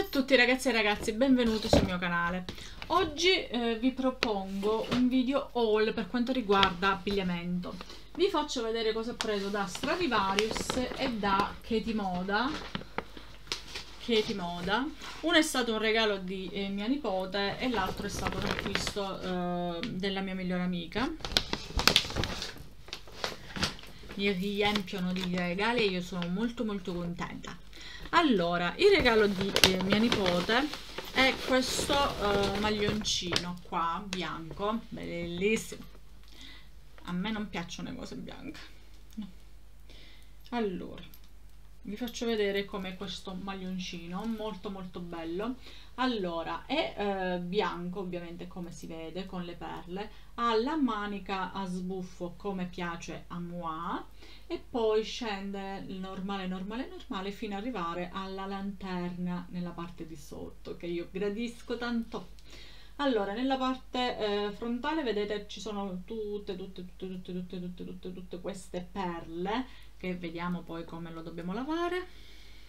tutti ragazzi e ragazzi, benvenuti sul mio canale. Oggi vi propongo un video haul per quanto riguarda abbigliamento. Vi faccio vedere cosa ho preso da Stradivarius e da Katie Moda. Uno è stato un regalo di mia nipote e l'altro è stato un acquisto della mia migliore amica. Mi riempiono di regali e io sono molto contenta. Allora, il regalo di mia nipote è questo maglioncino qua, bianco, bellissimo. A me non piacciono le cose bianche, no. Allora, vi faccio vedere com'è questo maglioncino, molto bello. Allora, è bianco ovviamente, come si vede, con le perle, ha la manica a sbuffo come piace a moi e poi scende normale fino ad arrivare alla lanterna nella parte di sotto, che io gradisco tanto. Allora, nella parte frontale vedete ci sono tutte queste perle, che vediamo poi come lo dobbiamo lavare.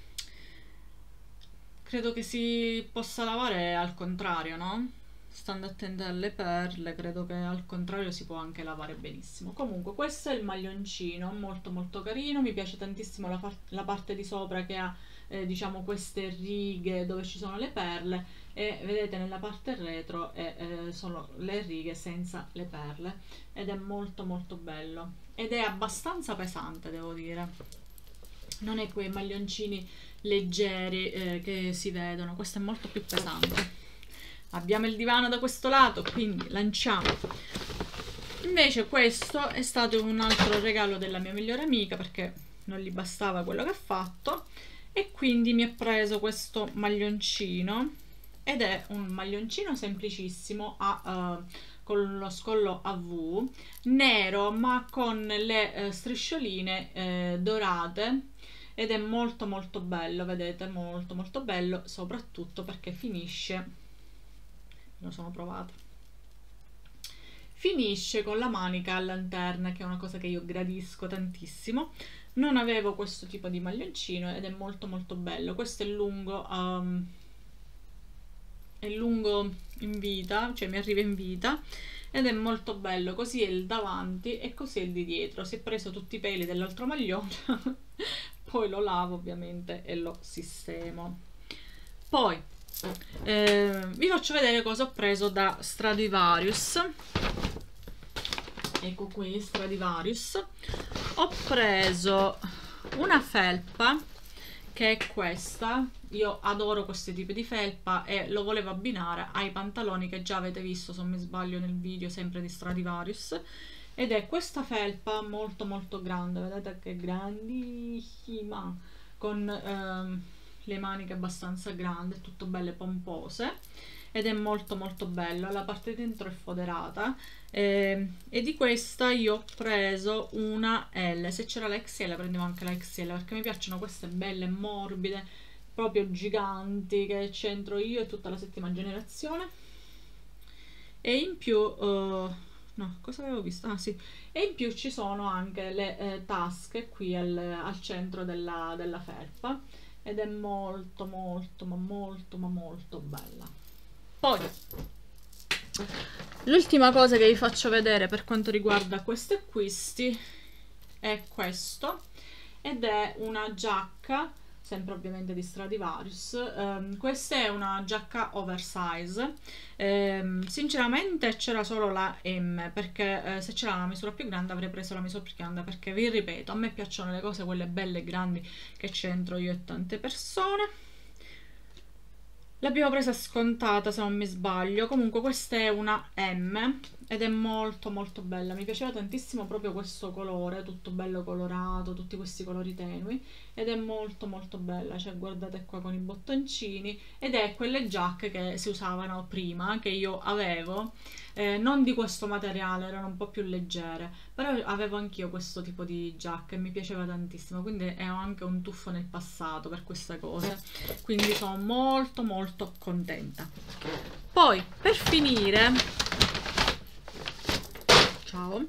Credo che si possa lavare al contrario, no? Stando attenti alle perle, credo che al contrario si può anche lavare benissimo. Comunque questo è il maglioncino, molto carino, mi piace tantissimo la parte di sopra che ha diciamo queste righe dove ci sono le perle, e vedete nella parte retro sono le righe senza le perle, ed è molto bello ed è abbastanza pesante, devo dire. Non è quei maglioncini leggeri che si vedono, questo è molto più pesante. Abbiamo il divano da questo lato, quindi lanciamo. Invece questo è stato un altro regalo della mia migliore amica, perché non gli bastava quello che ha fatto, e quindi mi ha preso questo maglioncino, ed è un maglioncino semplicissimo con lo scollo a V, nero ma con le striscioline dorate, ed è molto bello, vedete, molto bello, soprattutto perché finisce, lo sono provata, finisce con la manica a lanterna, che è una cosa che io gradisco tantissimo. Non avevo questo tipo di maglioncino ed è molto bello. Questo è lungo in vita, cioè mi arriva in vita, ed è molto bello. Così è il davanti e così è il di dietro. Si è preso tutti i peli dell'altro maglione poi lo lavo ovviamente e lo sistemo. Poi vi faccio vedere cosa ho preso da Stradivarius. Ecco qui, Stradivarius. Ho preso una felpa, che è questa. Io adoro questi tipi di felpa e lo volevo abbinare ai pantaloni che già avete visto, se non mi sbaglio, nel video sempre di Stradivarius, ed è questa felpa molto grande, vedete che è grandissima, con le maniche abbastanza grandi, tutto belle pompose, ed è molto bello. La parte dentro è foderata, e di questa io ho preso una L. Se c'era la XL prendevo anche la XL, perché mi piacciono queste belle morbide, proprio giganti, che c'entro io e tutta la settima generazione. E in più no, cosa avevo visto? Ah sì, e in più ci sono anche le tasche qui al centro della felpa, ed è molto bella. Poi l'ultima cosa che vi faccio vedere per quanto riguarda questi acquisti è questo, ed è una giacca, sempre ovviamente di Stradivarius. Questa è una giacca oversize. Sinceramente c'era solo la M, perché se c'era una misura più grande avrei preso la misura più grande, perché vi ripeto, a me piacciono le cose quelle belle e grandi che c'entro io e tante persone. L'abbiamo presa scontata, se non mi sbaglio. Comunque questa è una M ed è molto bella. Mi piaceva tantissimo proprio questo colore, tutto bello colorato, tutti questi colori tenui, ed è molto bella. Cioè guardate qua con i bottoncini, ed è quelle giacche che si usavano prima, che io avevo, non di questo materiale, erano un po' più leggere, però avevo anch'io questo tipo di giacca e mi piaceva tantissimo, quindi è anche un tuffo nel passato per queste cose, quindi sono molto contenta. Poi per finire, ciao,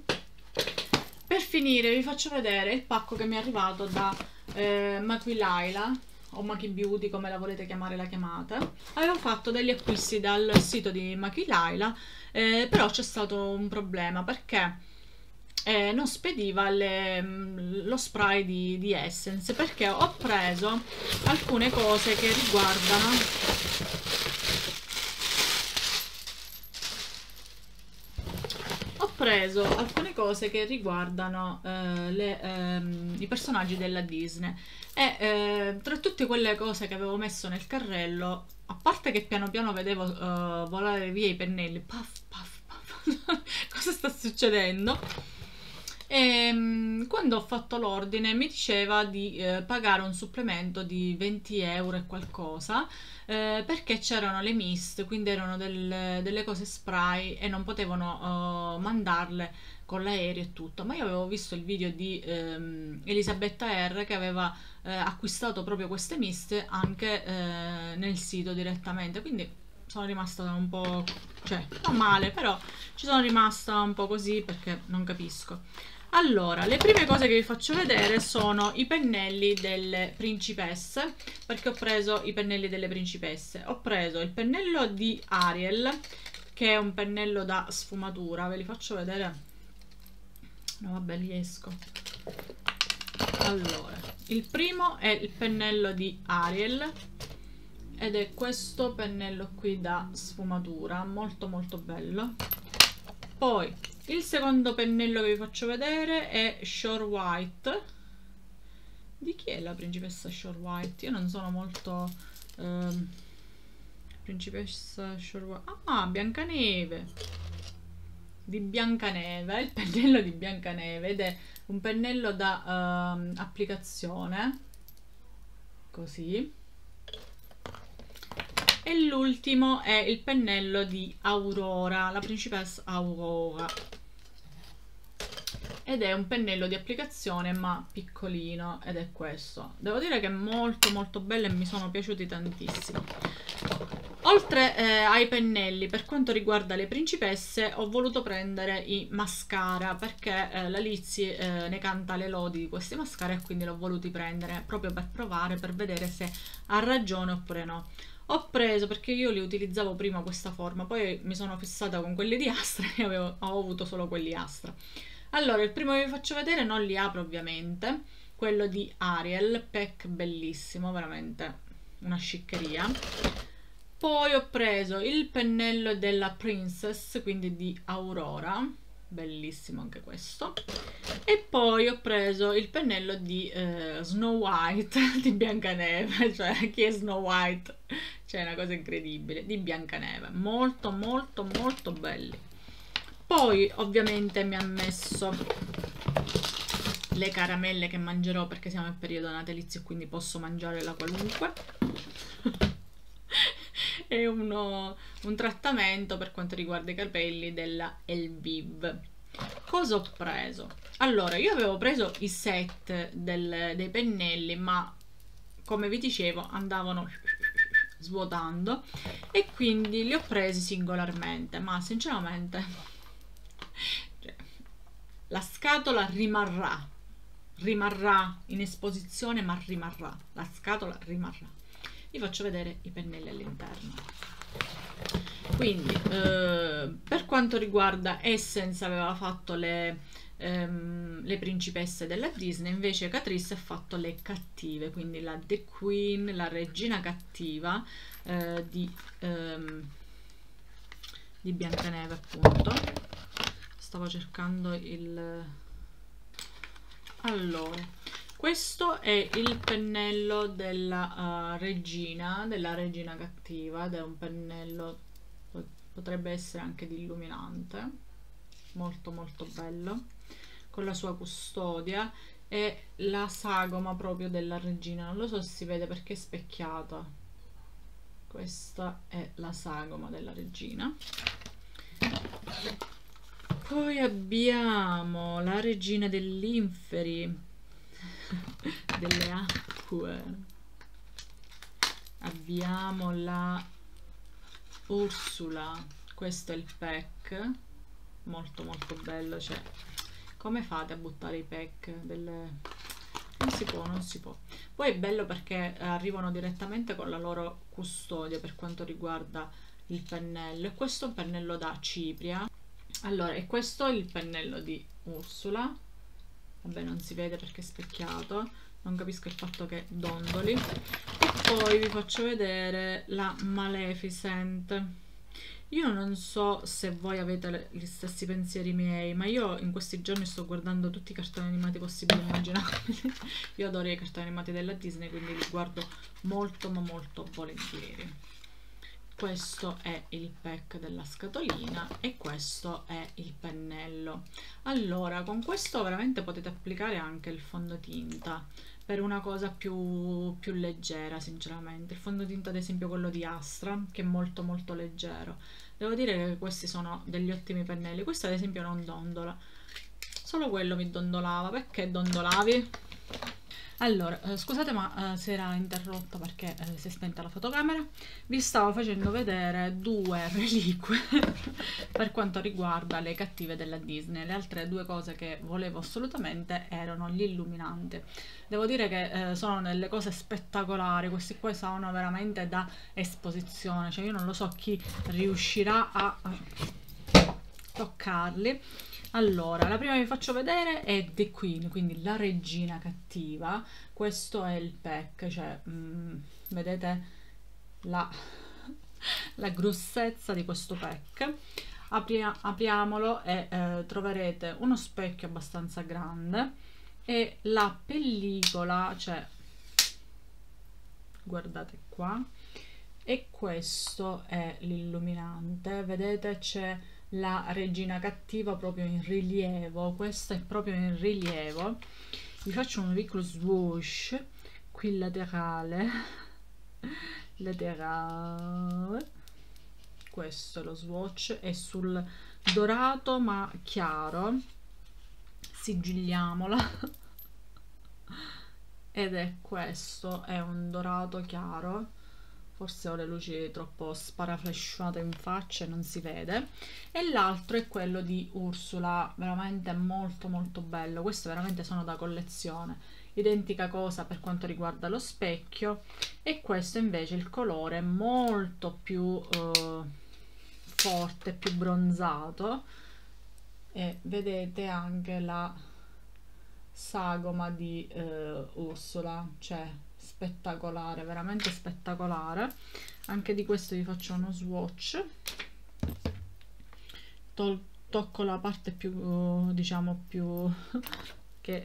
per finire vi faccio vedere il pacco che mi è arrivato da Maquilaila, o Maki Beauty, come la volete chiamare la chiamate. Avevo fatto degli acquisti dal sito di Maki Laila, però c'è stato un problema perché non spediva lo spray di Essence, perché ho preso alcune cose che riguardano i personaggi della Disney e tra tutte quelle cose che avevo messo nel carrello, a parte che piano piano vedevo volare via i pennelli, puff, puff, puff. Cosa sta succedendo? E quando ho fatto l'ordine mi diceva di pagare un supplemento di 20 euro e qualcosa, perché c'erano le mist, quindi erano delle cose spray e non potevano mandarle con l'aereo e tutto. Ma io avevo visto il video di Elisabetta R che aveva acquistato proprio queste mist anche nel sito direttamente, quindi sono rimasta un po', cioè non male, però ci sono rimasta un po' così perché non capisco. Allora, le prime cose che vi faccio vedere sono i pennelli delle principesse, perché ho preso i pennelli delle principesse. Ho preso il pennello di Ariel, che è un pennello da sfumatura, ve li faccio vedere. No, vabbè, li esco. Allora, il primo è il pennello di Ariel ed è questo pennello qui da sfumatura, molto molto bello. Poi il secondo pennello che vi faccio vedere è Shore White. Di chi è la principessa Shore White? Io non sono molto principessa Shore White. Ah, Biancaneve. Di Biancaneve, è il pennello di Biancaneve ed è un pennello da applicazione, così. E l'ultimo è il pennello di Aurora, la principessa Aurora, ed è un pennello di applicazione ma piccolino, ed è questo. Devo dire che è molto molto bello e mi sono piaciuti tantissimo. Oltre ai pennelli, per quanto riguarda le principesse, ho voluto prendere i mascara, perché la Lizzy ne canta le lodi di questi mascara e quindi l'ho voluti prendere proprio per provare, per vedere se ha ragione oppure no. Ho preso, perché io li utilizzavo prima questa forma, poi mi sono fissata con quelli di Astra e ho avuto solo quelli Astra. Allora, il primo che vi faccio vedere non li apro ovviamente, quello di Ariel, pack bellissimo, veramente una sciccheria. Poi ho preso il pennello della Princess, quindi di Aurora, bellissimo anche questo. E poi ho preso il pennello di Snow White, di Biancaneve, cioè chi è Snow White? Cioè una cosa incredibile, di Biancaneve, molto molto molto belli. Poi ovviamente mi ha messo le caramelle che mangerò, perché siamo in periodo natalizio e quindi posso mangiare la qualunque. È un trattamento per quanto riguarda i capelli della Elviv. Cosa ho preso? Allora, io avevo preso i set dei pennelli, ma come vi dicevo andavano svuotando e quindi li ho presi singolarmente, ma sinceramente la scatola rimarrà in esposizione, ma rimarrà, la scatola rimarrà. Vi faccio vedere i pennelli all'interno. Quindi per quanto riguarda Essence aveva fatto le principesse della Disney, invece Catrice ha fatto le cattive, quindi la The Queen, la regina cattiva di Biancaneve, appunto. Stavo cercando il... Allora, questo è il pennello della regina cattiva, ed è un pennello, potrebbe essere anche di illuminante, molto molto bello, con la sua custodia e la sagoma proprio della regina. Non lo so se si vede perché è specchiata. Questa è la sagoma della regina. Poi abbiamo la regina dell'Inferi, delle acque. Abbiamo la Ursula, questo è il pack, molto molto bello. Cioè, come fate a buttare i pack Non si può, non si può. Poi è bello perché arrivano direttamente con la loro custodia per quanto riguarda il pennello. E questo è un pennello da cipria. Allora, e questo è il pennello di Ursula. Vabbè, non si vede perché è specchiato. Non capisco il fatto che dondoli. E poi vi faccio vedere la Maleficent. Io non so se voi avete gli stessi pensieri miei, ma io in questi giorni sto guardando tutti i cartoni animati possibili e immaginabili. Io adoro i cartoni animati della Disney, quindi li guardo molto ma molto volentieri. Questo è il pack della scatolina e questo è il pennello. Allora, con questo veramente potete applicare anche il fondotinta per una cosa più leggera, sinceramente. Il fondotinta, ad esempio, quello di Astra, che è molto molto leggero. Devo dire che questi sono degli ottimi pennelli. Questo, ad esempio, non dondola. Solo quello mi dondolava. Perché dondolavi? Allora, scusate ma si era interrotta perché si è spenta la fotocamera. Vi stavo facendo vedere due reliquie per quanto riguarda le cattive della Disney. Le altre due cose che volevo assolutamente erano gli illuminanti. Devo dire che sono delle cose spettacolari, questi qua sono veramente da esposizione, cioè io non lo so chi riuscirà a toccarli. Allora, la prima che vi faccio vedere è The Queen, quindi la regina cattiva. Questo è il pack, cioè vedete la grossezza di questo pack. Apriamolo e troverete uno specchio abbastanza grande e la pellicola, cioè guardate qua, e questo è l'illuminante. Vedete, c'è la regina cattiva proprio in rilievo. Questo è proprio in rilievo. Vi faccio un piccolo swoosh qui laterale. Questo è lo swatch, è sul dorato ma chiaro. Sigilliamola. Ed è questo, è un dorato chiaro. Forse ho le luci troppo sparaflesciate in faccia e non si vede. E l'altro è quello di Ursula, veramente molto molto bello. Questo veramente sono da collezione. Identica cosa per quanto riguarda lo specchio. E questo invece il colore è molto più forte, più bronzato. E vedete anche la sagoma di Ursula, cioè spettacolare, veramente spettacolare. Anche di questo vi faccio uno swatch. Tocco la parte più diciamo più che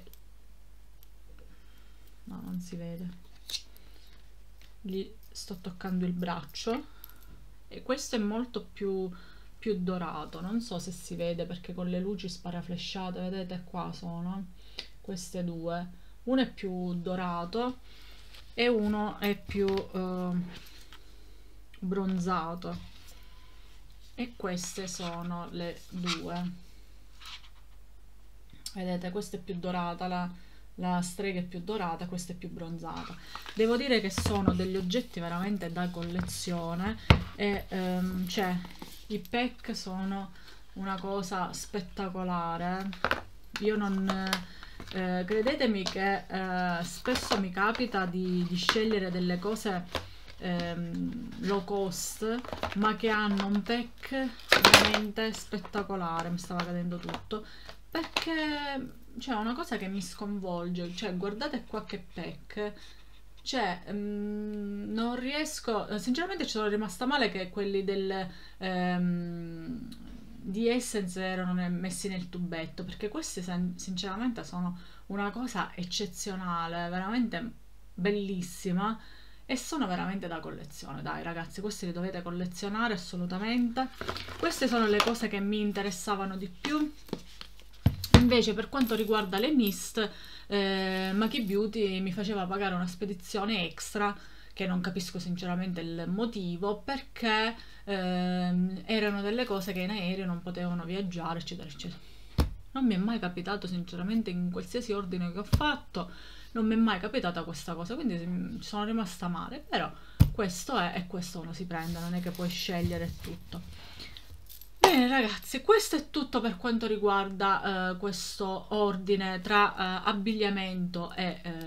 no, non si vede, gli sto toccando il braccio e questo è molto più dorato, non so se si vede perché con le luci sparaflesciate, vedete qua sono queste due, uno è più dorato e uno è più bronzato, e queste sono le due. Vedete, questa è più dorata, la strega è più dorata, questa è più bronzata. Devo dire che sono degli oggetti veramente da collezione e cioè i pack sono una cosa spettacolare. Io non credetemi che spesso mi capita di scegliere delle cose low cost ma che hanno un pack veramente spettacolare. Mi stava cadendo tutto perché c'è una cosa che mi sconvolge, cioè guardate qua che pack, cioè non riesco, sinceramente ci sono rimasta male che quelli di Essence erano messi nel tubetto, perché questi sinceramente sono una cosa eccezionale, veramente bellissima. E sono veramente da collezione, dai ragazzi, questi li dovete collezionare assolutamente. Queste sono le cose che mi interessavano di più. Invece per quanto riguarda le mist, Maki Beauty mi faceva pagare una spedizione extra, che non capisco sinceramente il motivo, perché erano delle cose che in aereo non potevano viaggiare, eccetera eccetera. Non mi è mai capitato sinceramente in qualsiasi ordine che ho fatto, non mi è mai capitata questa cosa, quindi ci sono rimasta male, però questo è e questo uno si prende, non è che puoi scegliere tutto. Bene ragazzi, questo è tutto per quanto riguarda questo ordine tra abbigliamento e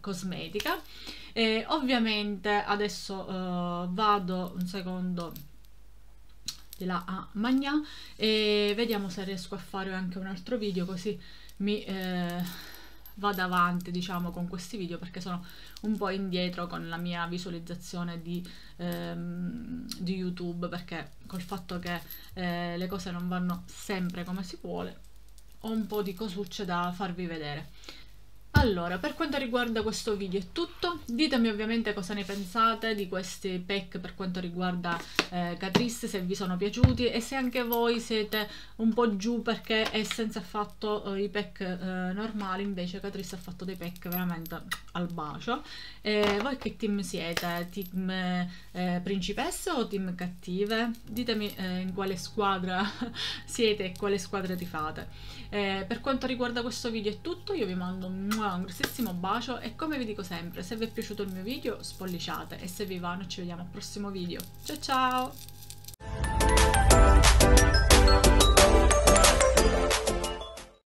cosmetica. E ovviamente adesso vado un secondo di là a Magnà e vediamo se riesco a fare anche un altro video, così mi vado avanti, diciamo, con questi video, perché sono un po' indietro con la mia visualizzazione di YouTube, perché col fatto che le cose non vanno sempre come si vuole, ho un po' di cosucce da farvi vedere. Allora, per quanto riguarda questo video è tutto. Ditemi ovviamente cosa ne pensate di questi pack per quanto riguarda Catrice, se vi sono piaciuti e se anche voi siete un po' giù perché Essence ha fatto i pack normali, invece Catrice ha fatto dei pack veramente al bacio. Voi che team siete? Team principesse o team cattive? Ditemi in quale squadra siete e quale squadra tifate. Per quanto riguarda questo video è tutto, io vi mando un grossissimo bacio e come vi dico sempre, se vi è piaciuto il mio video spolliciate e se vi va noi ci vediamo al prossimo video. Ciao ciao!